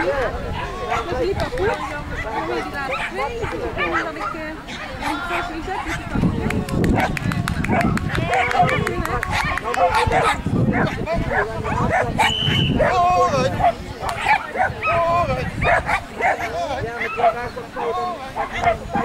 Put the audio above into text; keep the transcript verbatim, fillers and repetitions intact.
Dat liep al goed. Dan weer die laatste twee. En dan ik een faciliteit is het dan Ja, met die raakt toch fout.